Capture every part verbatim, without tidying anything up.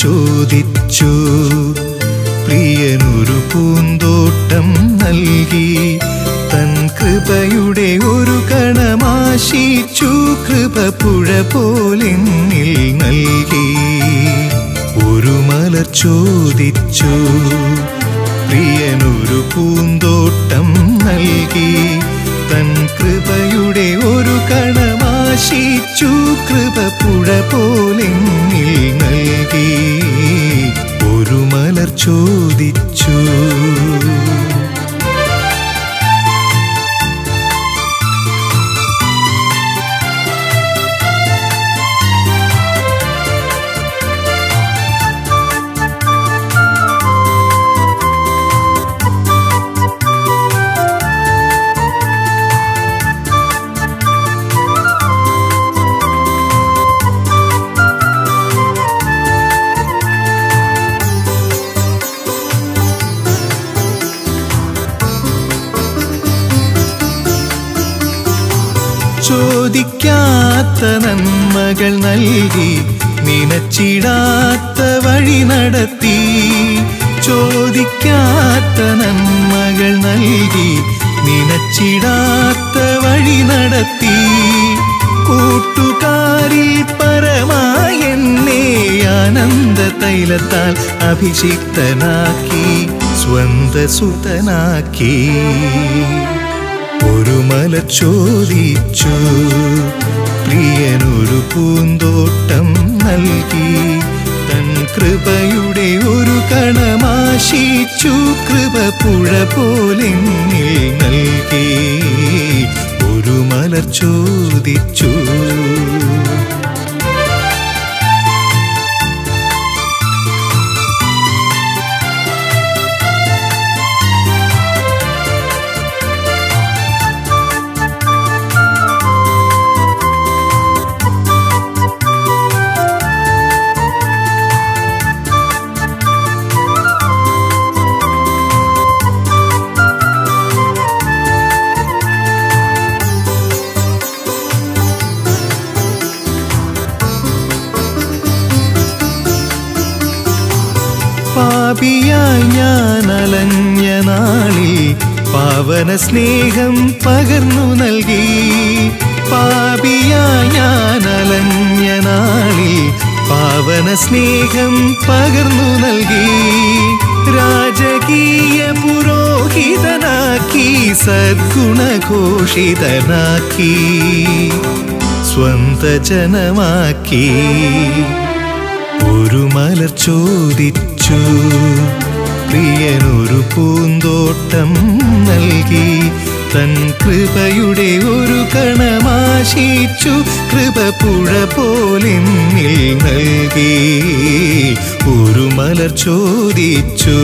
ചോദിച്ചു, പ്രിയനൊരു പൂന്തോട്ടം നൽകി, തൻ കൃപയുടെ ഒരു കണമാശിച്ചു, കൃപ പുഴ പോലെന്നിൽ നൽകി. ഒരു മലർ ചോദിച്ചു, പ്രിയനൊരു പൂന്തോട്ടം നൽകി, തൻ കൃപയുടെ ഒരു കണമാശിച്ചു, കൃപ പുഴ പോലെന്നിൽ നൽകി. ഒരു മലർ ചോദിച്ചു. ചോദിക്കാത്ത നന്മകൾ നൽകി, നിനച്ചിടാത്ത വഴി നടത്തി. ചോദിക്കാത്ത നന്മകൾ നൽകി, നിനച്ചിടാത്ത വഴി നടത്തി. കൂട്ടുകാരിൽ പരമായി എന്നെ ആനന്ദ തൈലത്താൽ അഭിഷിക്തനാക്കി, സ്വന്ത സുതനാക്കി. ഒരു മലർ ചോദിച്ചു, പ്രിയനൊരു പൂന്തോട്ടം നൽകി, തൻ കൃപയുടെ ഒരു കണമാശിച്ചു, കൃപ പുഴ പോലെന്നിൽ നൽകി. ഒരു മലർ ചോദിച്ചു. പാപിയായി ഞാൻ അലഞ്ഞ നാളിൽ പാവന സ്നേഹം പകർന്നു നൽകി. പാപിയായി ഞാൻ അലഞ്ഞ നാളിൽ പാവന സ്നേഹം പകർന്നു നൽകി. രാജകീയ പുരോഹിതനാക്കി, സദ്ഗുണഘോഷിതനാക്കി, സ്വന്ത ജനമാക്കി. ഒരു മലർ ചോദിച്ചു, പ്രിയനൊരു പൂന്തോട്ടം നൽകി, തൻ കൃപയുടെ ഒരു കണമാശിച്ചു, കൃപ പുഴ പോലെന്നിൽ നൽകി. ഒരു മലർ ചോദിച്ചു.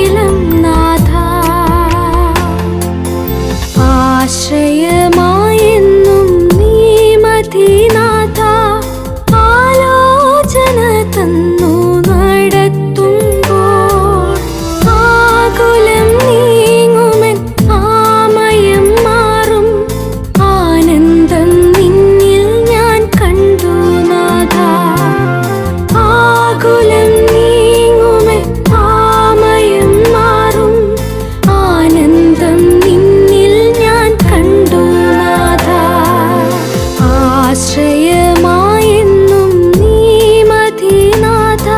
അഖിലം നാഥ ആശ്രയമായെന്നും നീ മതിനാഥ ആലോചന തന്നു നടത്തുമ്പോൾ ആകുലം നീങ്ങുമെൻ ആമയം മാറും ആനന്ദം നിന്നിൽ ഞാൻ കണ്ടു നാഥ ആകുലം നീങ്ങുമെൻ ആമയം മാറും ആനന്ദം നിന്നിൽ ഞാൻ കണ്ടു നാഥ ആശ്രയമായെന്നും നീ മതിനാഥ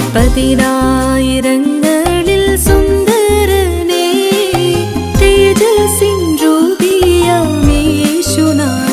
പതിനായിരങ്ങളിൽ സുന്ദരനേ തേജസ്സിൻ രൂപിയാമേ യേശുനാഥ.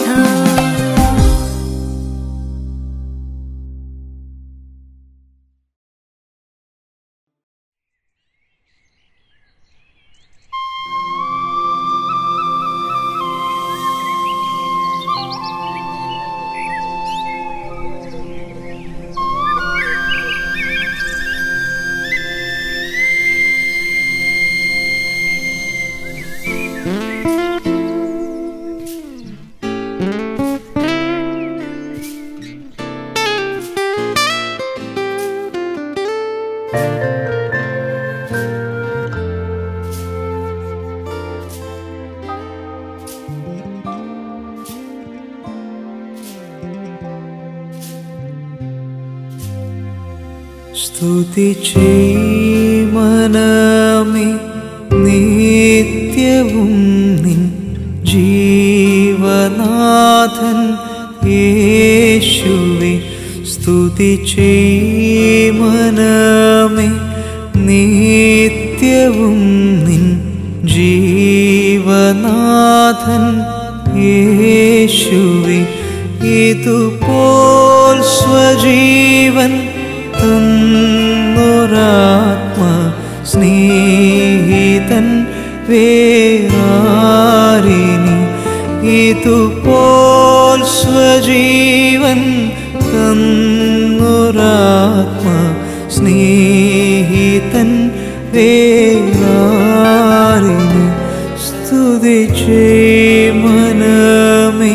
സ്തുതി മനമേ നിത്യവും നിൻ ജീവനാഥൻ യേശുവേ. സ്തുതി മനമേ നിത്യവും നിൻ ജീവനാഥൻ യേശുവേ. ഇതുപോൽ സ്വജീവൻ തന്നൊരാത്മ സ്നേഹിതൻ വേറാരിനി. ഇതുപോൽ സ്വജീവൻ തന്നൊരാത്മ സ്നേഹിതൻ വേറാരിനി. സ്തുതിച്ചേ മനമേ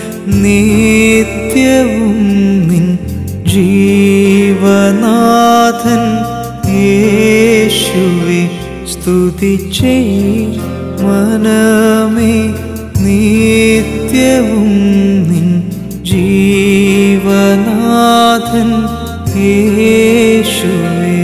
നിത്യവും നിൻ ജീവനാഥൻ യേശുവേ. സ്തുതിച്ചേ മനമേ നിത്യവും നിൻ ജീവനാഥൻ യേശുവേ.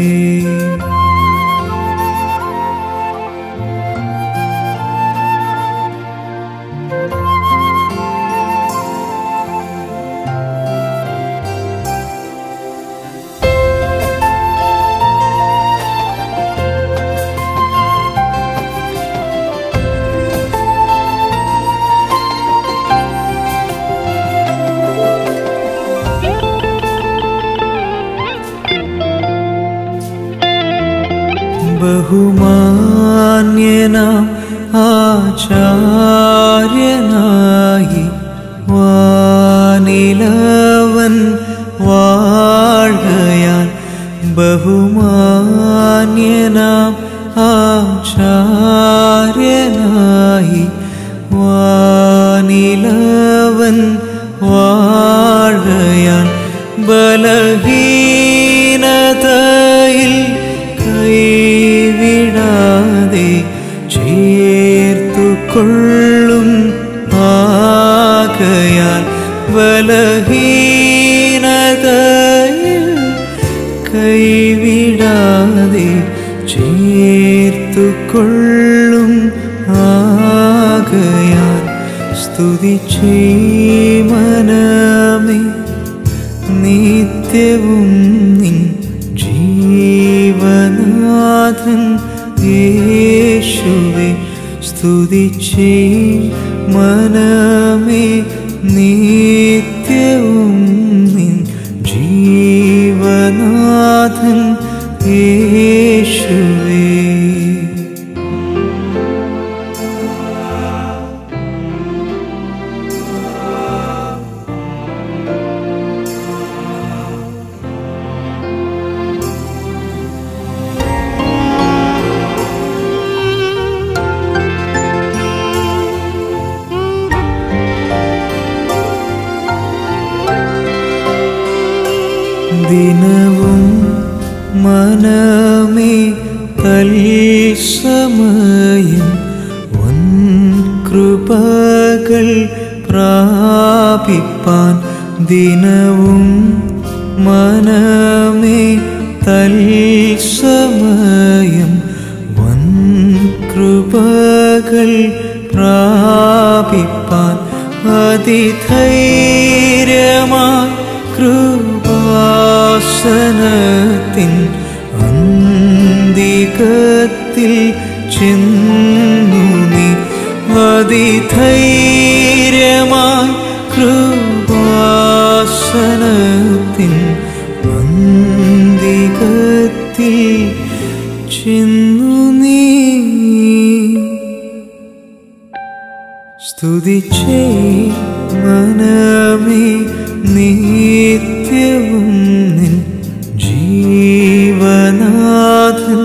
ബഹുമാന്യനാം ആചാര്യനായി വാനിലവൻ വാഴയാൻ. ബഹുമാന്യനാം ആചാര്യനായി വാനിലവൻ വാഴയാൻ. ബലഹീനതയിൽ കൈവിടാതെ ചേർത്തുകൊള്ളും ആകയാൽ. ബലഹീനതയിൽ കൈവിടാതെ ചേർത്തുകൊള്ളും ആകയാൽ. സ്തുതിച്ചേ മനമേ നിത്യവും നിൻ ജീവനാഥൻ യേശുവേ. സ്തുതിച്ചേ മനമേ നിത്യവും നിൻ ജീവനാഥൻ യേശുവേ. ദിനവും മനമേ തൽസമയം വൻ കൃപകൾ പ്രാപിപ്പാൻ. ദിനവും മനമേ തൽസമയം വൻ കൃപകൾ പ്രാപിപ്പാൻ. അതിധൈര്യമായി കൃപാസന സിംഹാസനത്തിൻ അന്തികത്തിൽ ചെന്നു നീ അതിധൈര്യമായി കൃപാസനത്തിൻ അന്തികത്തിൽ ചെന്നു നീ സ്തുതിച്ചേ മനമേ നിത്യവും നിൻ ജീവനാഥൻ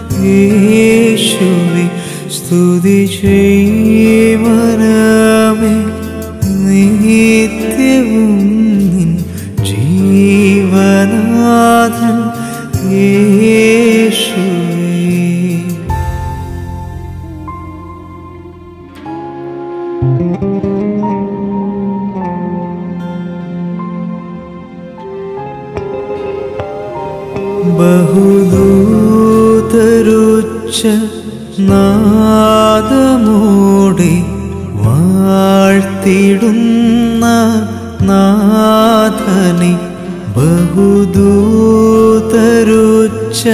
യേശുവേ സ്തുതിച്ചേ മനമേ നിത്യവും നിൻ ജീവനാഥൻ യേശുവേ. ബഹുദൂതരുച്ച നാദമോടെ വാഴ്ത്തിടുന്ന നാഥനെ ബഹുദൂതരുച്ച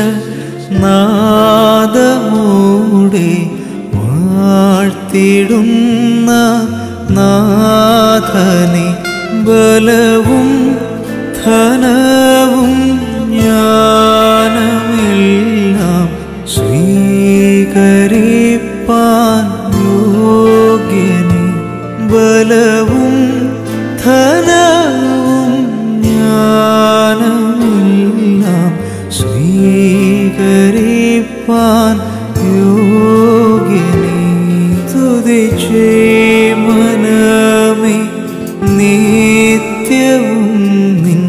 നാദമോടെ വാഴ്ത്തിടുന്ന നാഥനെ ബലവും ധനവും ജ്ഞാനമെല്ലാം സ്വീകരിപ്പാൻ യോഗ്യനെ ബലവും ധനവും ജ്ഞാനമെല്ലാം സ്വീകരിപ്പാൻ യോഗ്യനെ സ്തുതിച്ചേ മനമേ നിത്യവും നിൻ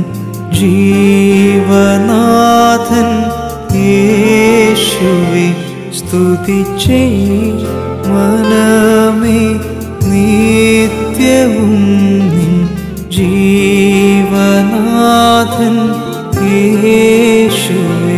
ജീവനാഥൻ യേശുവേ സ്തുതിച്ചേ മനമേ നിത്യവും നിൻ ജീവനാഥൻ യേശുവേ.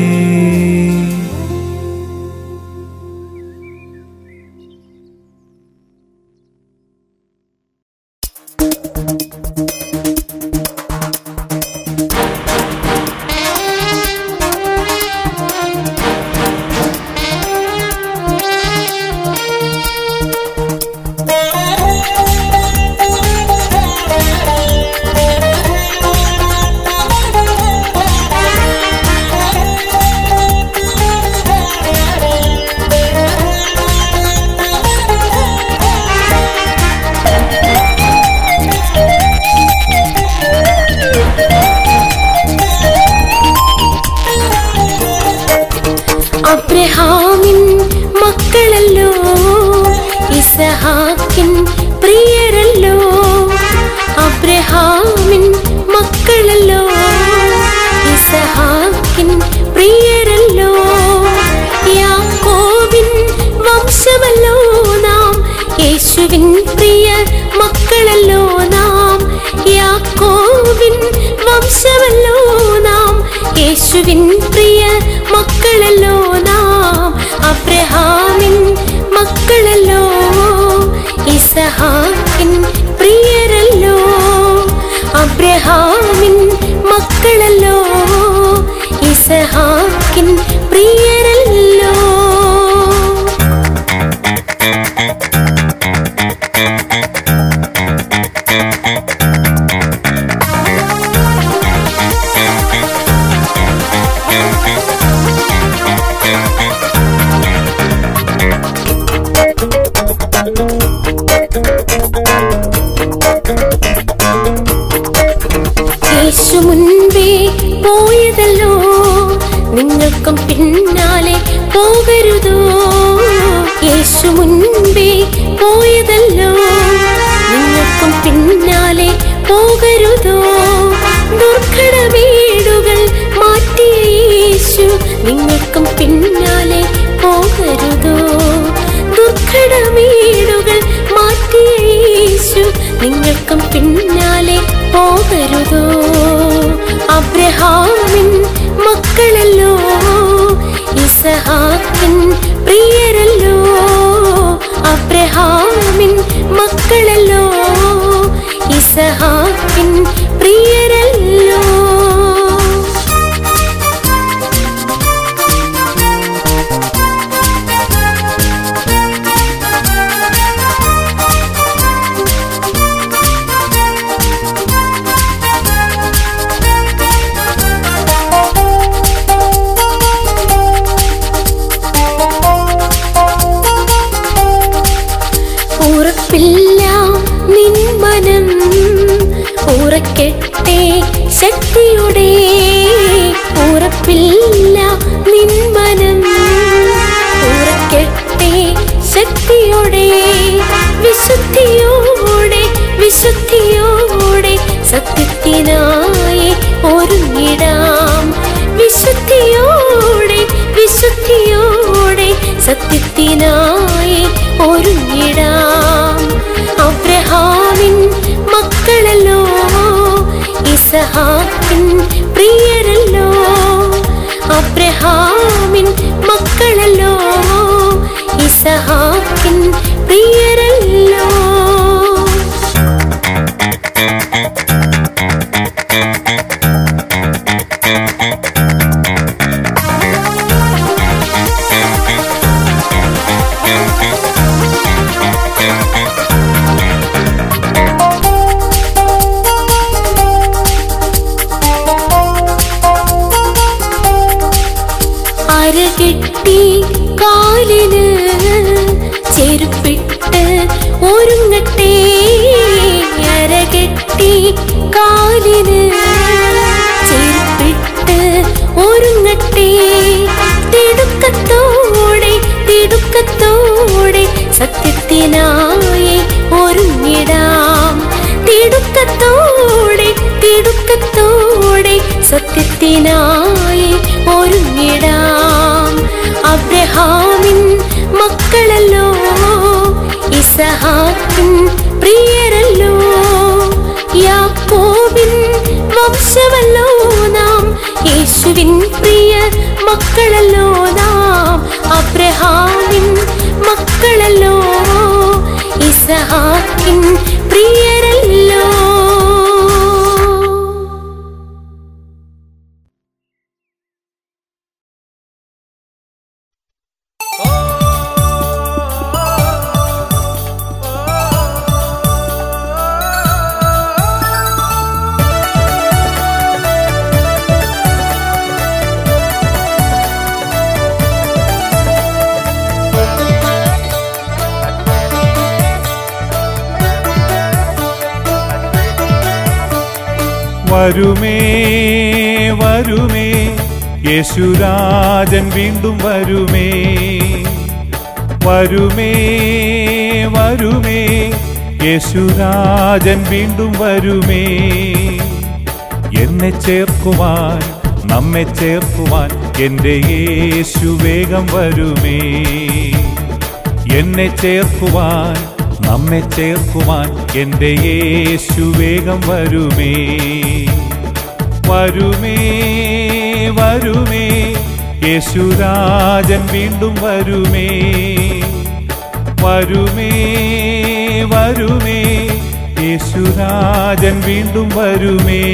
അബ്രഹാമിൻ മക്കളല്ലോ ഇസഹാക്കിൻ പ്രിയരല്ലോ അബ്രഹാമിൻ മക്കളല്ലോ ഇസഹാക്കിൻ പ്രിയരല്ലോ യാക്കോബിൻ വംശമല്ലോ നാം യേശുവിൻ പ്രിയ മക്കളല്ലോ നാം യാക്കോബിൻ വംശമല്ലോ നാം യേശുവിൻ പ്രിയ മക്കളല്ലോ നാം അബ്രഹാമിൻ മക്കളല്ലോ ഇസഹാക്കിൻ പ്രിയരല്ലോ അബ്രഹാമിൻ മക്കളല്ലോ ഇസഹാക്കിൻ പ്രിയരല്ലോ. യേശു മുൻപേ പോയതല്ലോ നിങ്ങൾക്കും പിന്നാലെ പോകരുതോ യേശു മുൻപേ പോയതല്ലോ നിങ്ങൾക്കും പിന്നാലെ പോകരുതോ ദുർഘട വീടുകൾ മാറ്റിയ യേശു നിങ്ങൾക്കും പിന്നാലെ പോകരുതോ ദുർഘട വീടുകൾ മാറ്റിയ യേശു നിങ്ങൾക്കും പിന്നാലെ പോകരുതോ അബ്രഹാമിൻ മക്കളല്ലോ ഇസഹാക്കിൻ പ്രിയരല്ലോ അബ്രഹാമിൻ മക്കളല്ലോ ഇസഹാക്കിൻ പ്രിയരല്ലോ. ശക്തിയുടെ ഉറപ്പില്ല നിന്മനം ഉറക്കട്ടെ ശക്തിയോടെ വിശുദ്ധിയോടെ വിശുദ്ധിയോടെ സത്യത്തിനായി ഒരുങ്ങിടാം വിശുദ്ധിയോടെ വിശുദ്ധിയോടെ സത്യത്തിനായി ഒരുങ്ങിടാം അബ്രഹാമിൻ മക്കളല്ലോ ഇസഹാക്കിൻ പ്രിയരല്ലോ അബ്രഹാമിൻ മക്കളല്ലോ ഇസഹാക്കിൻ പ്രിയരല്ലോ അരകെട്ടി കാലിന് ചെരുപ്പിട്ട് ഒരുങ്ങട്ടെ അരകെട്ടി കാലിന് ചെരുപ്പിട്ട് ഒരുങ്ങട്ടെ തിടുക്കത്തോടെ തിടുക്കത്തോടെ സത്യത്തിനായി ഒരുങ്ങിടാം തിടുക്കത്തോടെ തിടുക്കത്തോടെ സത്യത്തിനായി ഒരുങ്ങിടാം അബ്രഹാമിൻ മക്കളല്ലോ ഇസഹാക്കിൻ പ്രിയരല്ലോ യാക്കോബിൻ വംശമല്ലോ നാം യേശുവിൻ പ്രിയ മക്കളല്ലോ നാം അബ്രഹാമിൻ മക്കളല്ലോ ഇസഹാക്കിൻ പ്രിയരല്ലോ വരുമേ വരുമേ യേശുരാജൻ വീണ്ടും വരുമേ വരുമേ വരുമേ യേശുരാജൻ വീണ്ടും വരുമേ എന്നെ ചേർക്കുവാൻ നമ്മെ ചേർക്കുവാൻ എൻ്റെ യേശു വേഗം വരുമേ എന്നെ ചേർക്കുവാൻ നമ്മെ ചേർക്കുവാൻ എൻ്റെ യേശു വേഗം വരുമേ വരുമേ വരുമേ യേശുരാജൻ വീണ്ടും വരുമേ വരുമേ വരുമേ യേശുരാജൻ വീണ്ടും വരുമേ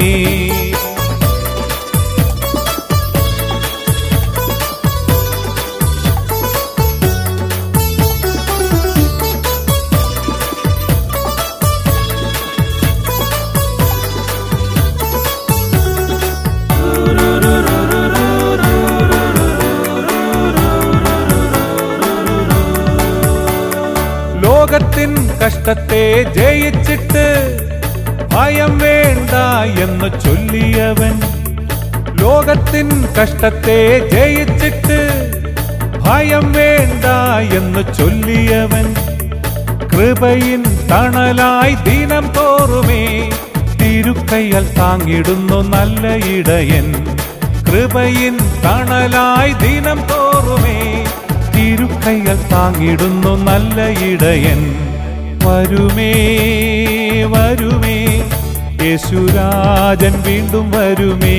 ലോകത്തിൻ കഷ്ടത്തെ ജയിച്ചിട്ട് ഭയം വേണ്ട എന്ന് ചൊല്ലിയവൻ ലോകത്തിൻ കഷ്ടത്തെ ജയിച്ചിട്ട് ഭയം വേണ്ട എന്ന് ചൊല്ലിയവൻ കൃപയിൻ തണലായി ദിനം തോറുമേ തിരുക്കൈയാൽ താങ്ങിടുന്നു നല്ല ഇടയൻ കൃപയിൻ തണലായി ദിനം തോറുമേ തിരുക്കൈയാൽ താങ്ങിടുന്നു നല്ല ഇടയൻ വരുമേ വരുമേ യേശുരാജൻ വീണ്ടും വരുമേ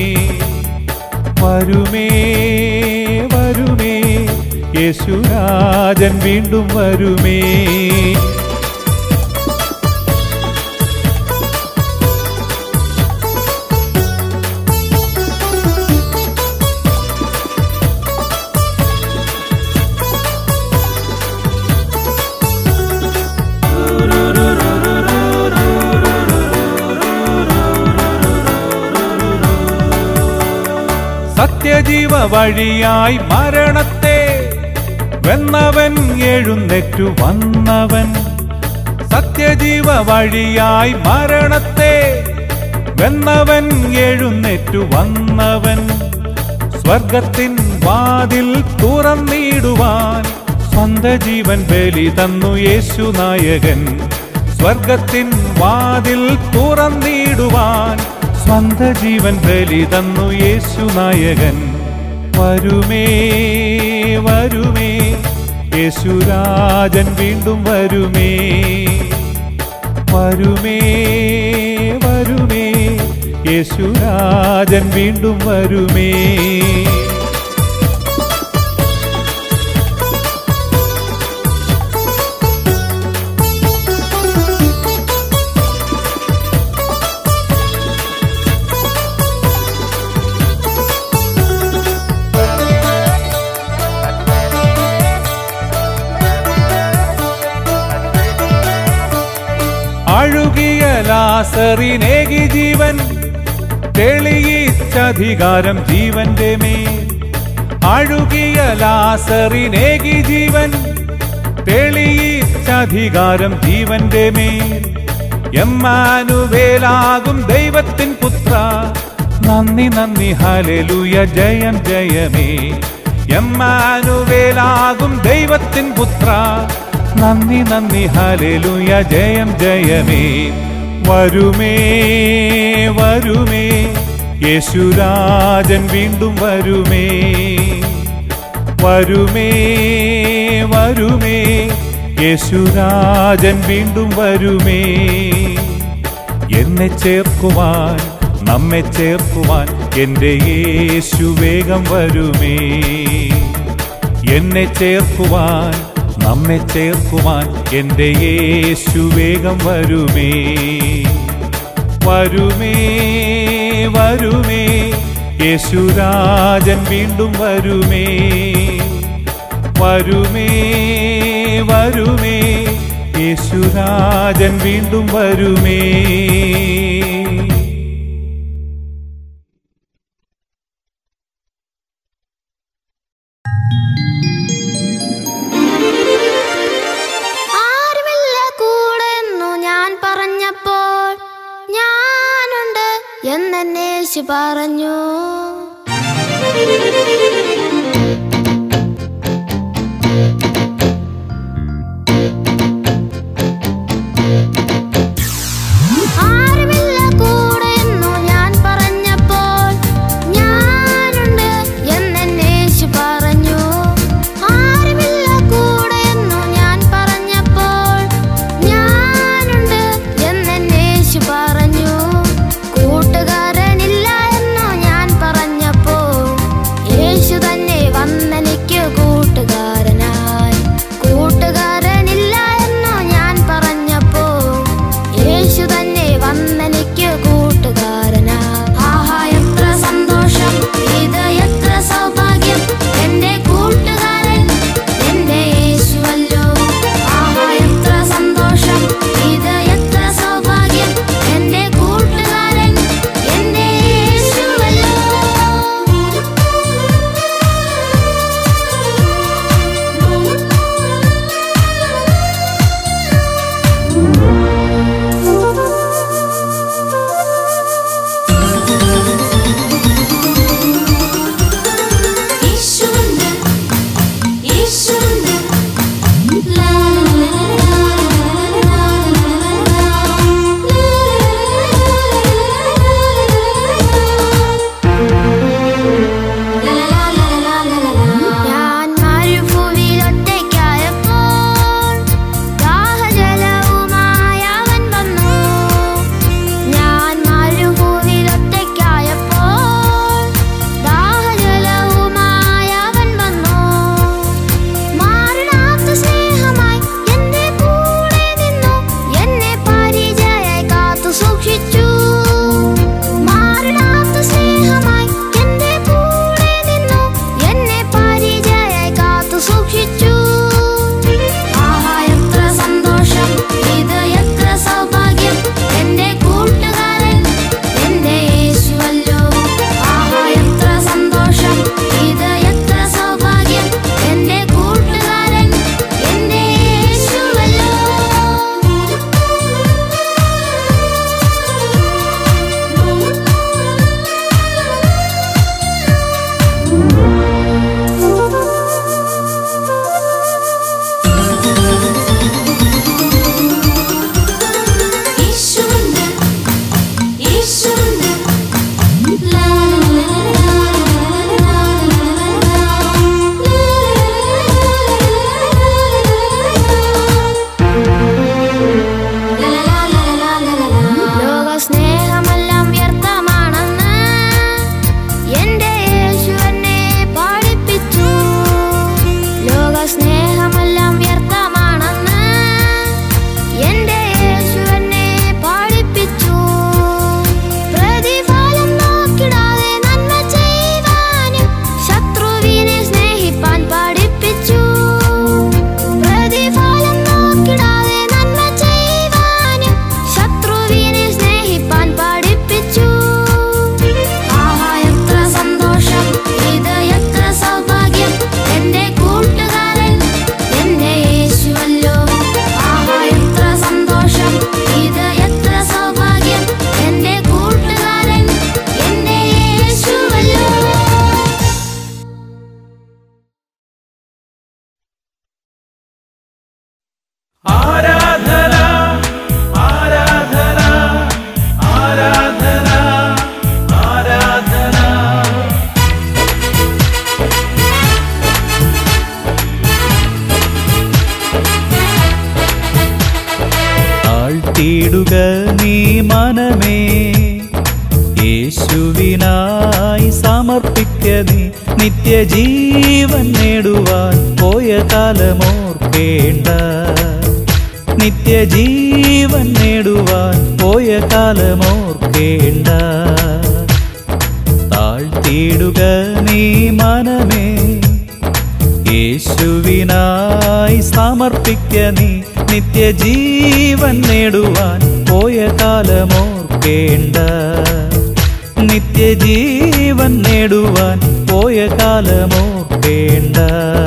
വരുമേ വരുമേ യേശുരാജൻ വീണ്ടും വരുമേ സത്യജീവ വഴിയായി മരണത്തെ വെന്നവൻ എഴുന്നേറ്റു വന്നവൻ സത്യജീവ വഴിയായി മരണത്തെ വെന്നവൻ എഴുന്നേറ്റു വന്നവൻ സ്വർഗത്തിൻ വാതിൽ തുറന്നിടുവാൻ സ്വന്ത ജീവൻ ബലി തന്നു യേശു നായകൻ. സ്വർഗത്തിൻ വാതിൽ തുറന്നിടുവാൻ സ്വന്ത ജീവൻ ബലി തന്നു യേശു നായകൻ. വരുമേ വരുമേ യേശുരാജൻ വീണ്ടും വരുമേ. വരുമേ വരുമേ യേശുരാജൻ വീണ്ടും വരുമേ. അഴുകിയ ലാസറിനേകി ജീവൻ തെളിയിച്ചധികാരം ജീവന്റെ മേൽ. അഴുകിയ ലാസറിനേകി ജീവൻ തെളിയിച്ചധികാരം ജീവന്റെ മേൽ. എമ്മാനുവേലാകും ദൈവത്തിൻ പുത്ര നന്ദി നന്ദി ഹല്ലേലൂയ ജയം ജയമേ. എമ്മാനുവേലാകും ദൈവത്തിൻ പുത്ര നന്ദി നന്ദി ഹല്ലേലൂയ ജയം ജയമേ. വരുമേ വരുമേ യേശുരാജൻ വീണ്ടും വരുമേ. വരുമേ വരുമേ യേശുരാജൻ വീണ്ടും വരുമേ. എന്നെ ചേർക്കുവാൻ നമ്മെ ചേർക്കുവാൻ എൻ്റെ യേശു വേഗം വരുമേ. എന്നെ ചേർക്കുവാൻ നമ്മെ ചേർക്കുവാൻ എൻ്റെ യേശു വേഗം വരുമേ. വരുമേ വരുമേ യേശുരാജൻ വീണ്ടും വരുമേ. വരുമേ വരുമേ യേശുരാജൻ വീണ്ടും വരുമേ. എന്നേശു പറഞ്ഞു. ആരുമില്ല കൂടെ എന്നു ഞാൻ പറഞ്ഞപ്പോൾ ഞാനുണ്ട് എന്നേശു പറഞ്ഞു. ആരുമില്ല കൂടെ എന്നു ഞാൻ പറഞ്ഞപ്പോൾ ഞാനുണ്ട് എന്നേശു പറഞ്ഞു. കൂട്ടുകാരനില്ല എന്നു ഞാൻ പറഞ്ഞു. താഴ്ത്തിയിടുക നീ മനമേ, യേശുവിനായി സമർപ്പിക്ക നീ. നിത്യജീവൻ നേടുവാൻ പോയ കാലമോർക്കേണ്ട, നിത്യജീവൻ നേടുവാൻ പോയ കാലമോർക്കേണ്ട. താഴ്ത്തിയിടുക നീ മനമേ, യേശുവിനായി സമർപ്പിക്ക നീ. നിത്യജീവൻ നേടുവാൻ പോയ കാലമോർക്കേണ്ട, നിത്യജീവൻ നേടുവാൻ പോയ കാലമോർക്കേണ്ട.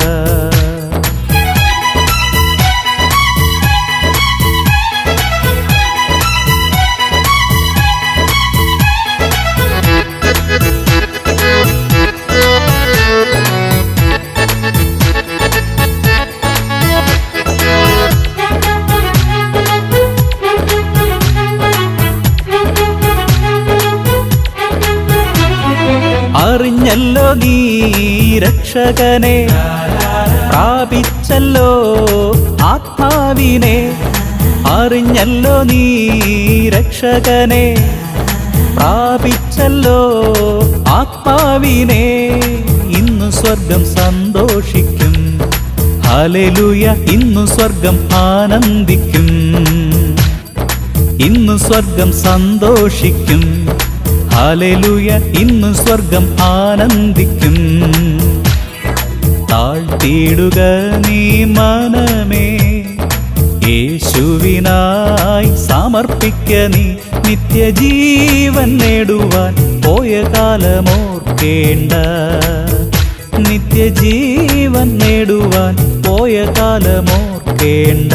അറിഞ്ഞല്ലോ നീ രക്ഷകനെ, പ്രാപിച്ചല്ലോ ആത്മാവിനെ. അറിഞ്ഞല്ലോ നീ രക്ഷകനെ, പ്രാപിച്ചല്ലോ ആത്മാവിനെ. ഇന്നു സ്വർഗം സന്തോഷിക്കും, ഹല്ലേലൂയ. ഇന്നു സ്വർഗം ആനന്ദിക്കും, ഇന്നു സ്വർഗം സന്തോഷിക്കും, ഹല്ലേലൂയ. ഇന്നു സ്വർഗം ആനന്ദിക്കും. താഴ്ത്തിയിടുക നീ മനമേ, യേശുവിനായി സമർപ്പിക്ക നീ. നിത്യജീവൻ നേടുവാൻ പോയ കാലമോർക്കേണ്ട, നിത്യജീവൻ നേടുവാൻ പോയ കാലമോർക്കേണ്ട.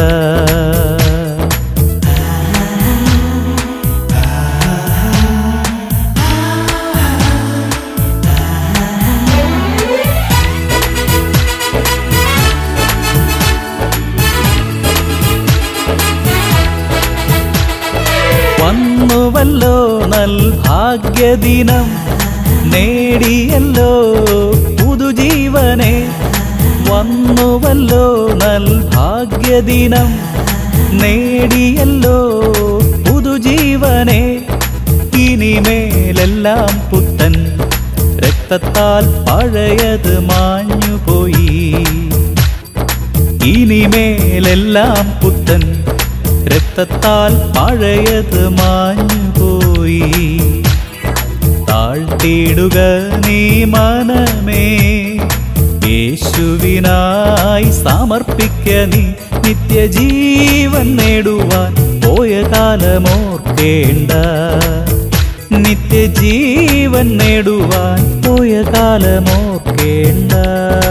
വന്നുവല്ലോ നൽ ഭാഗ്യദിനം, നേടിയല്ലോ പുതുജീവനെ. വന്നുവല്ലോ നൽ ഭാഗ്യദിനം, നേടിയല്ലോ പുതുജീവനെ. ഇനിമേലെല്ലാം പുത്തൻ, രക്തത്താൽ പഴയത് മാഞ്ഞുപോയി. ഇനിമേലെല്ലാം പുത്തൻ, രക്തത്താൽ പഴയത് മാഞ്ഞുപോയി. താഴ്ത്തിയിടുക നീ മനമേ, യേശുവിനായി സമർപ്പിക്ക നീ. നിത്യജീവൻ നേടുവാൻ പോയ കാലമോർക്കേണ്ട, നിത്യജീവൻ നേടുവാൻ പോയ കാലമോർക്കേണ്ട.